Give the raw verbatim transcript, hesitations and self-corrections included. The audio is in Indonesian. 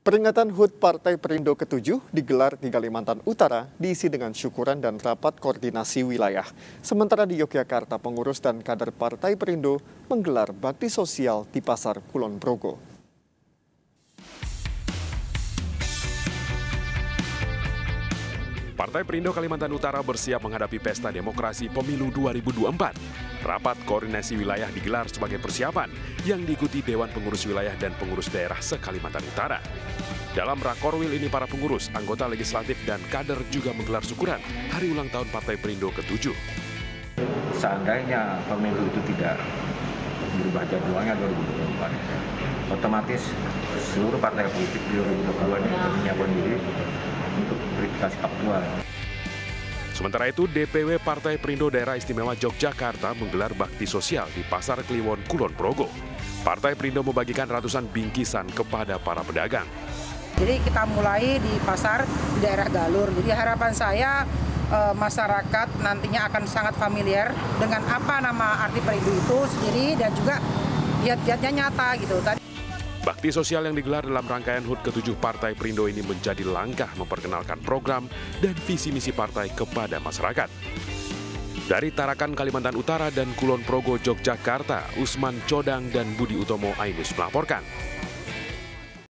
Peringatan H U T Partai Perindo ketujuh digelar di Kalimantan Utara diisi dengan syukuran dan rapat koordinasi wilayah. Sementara di Yogyakarta, pengurus dan kader Partai Perindo menggelar bakti sosial di Pasar Kulon Progo. Partai Perindo Kalimantan Utara bersiap menghadapi pesta demokrasi pemilu dua ribu dua puluh empat. Rapat koordinasi wilayah digelar sebagai persiapan yang diikuti Dewan Pengurus Wilayah dan Pengurus Daerah se-Kalimantan Utara. Dalam rakorwil ini para pengurus, anggota legislatif dan kader juga menggelar syukuran hari ulang tahun Partai Perindo ketujuh. Seandainya pemilu itu tidak berubah jadwalnya dua ribu dua puluh empat, otomatis seluruh partai politik dua ribu dua puluh dua ini menyiapkan diri untuk verifikasi faktual. Sementara itu, D P W Partai Perindo Daerah Istimewa Yogyakarta menggelar bakti sosial di Pasar Kliwon Kulon Progo. Partai Perindo membagikan ratusan bingkisan kepada para pedagang. Jadi kita mulai di pasar di daerah Galur. Jadi harapan saya e, masyarakat nantinya akan sangat familiar dengan apa nama arti Perindo itu sendiri dan juga giat-giatnya nyata gitu. Tadi Bakti sosial yang digelar dalam rangkaian H U T ketujuh Partai Perindo ini menjadi langkah memperkenalkan program dan visi misi partai kepada masyarakat. Dari Tarakan, Kalimantan Utara dan Kulon Progo, Yogyakarta, Usman Codang dan Budi Utomo Ainus melaporkan.